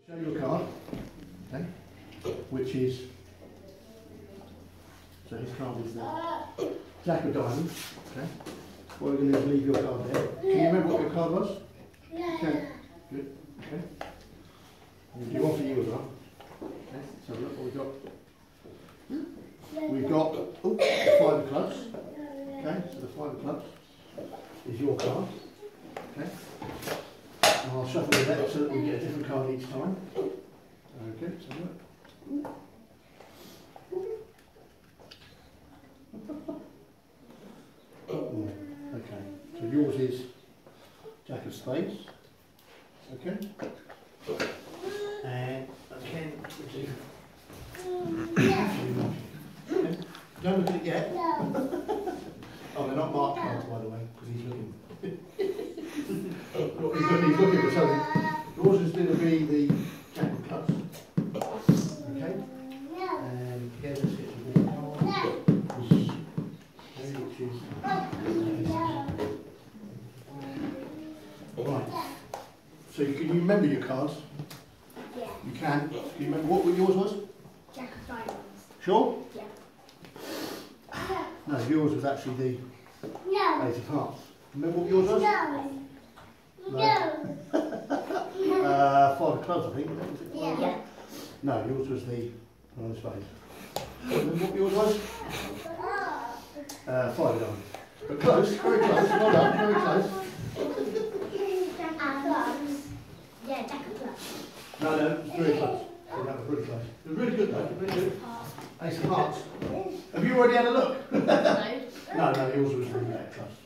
Show your card, okay, which is, so his card is the Jack of Diamonds, okay. What we're going to do is leave your card there. Can you remember what your card was? Okay, good, okay. And do one for you as well. Okay, so look what we've got. We've got, the 5 of clubs, okay, so the 5 of clubs is your card, okay. And I'll shuffle the deck so that we get a different card each time. Okay, so look. Okay, so yours is Jack of Spades. Okay. And again, okay. Don't look at it yet. Oh, they're not marked cards, by the way, because he's looking. He's looking for something. Yours is going to be the Jack of Clubs. Okay? And again, let's get to the card. Which is. Right. So can you remember your cards? Yeah. You can. Can you remember what yours was? Jack of Diamonds. Sure? Yeah. No, yours was actually the No. Ace of Hearts. Remember what yours was? No. 5 of Clubs, I think. Was it? Yeah. No, yours was the Nine of Spades. Remember what yours was? 5 of Diamonds. But close, very close. Well done, very close. Jack of Clubs. Yeah, Jack of Clubs. No, very close. So that was really close. It was really good though, really good. Ace of Hearts. Have you already had a look? No. No, yours was the Clubs.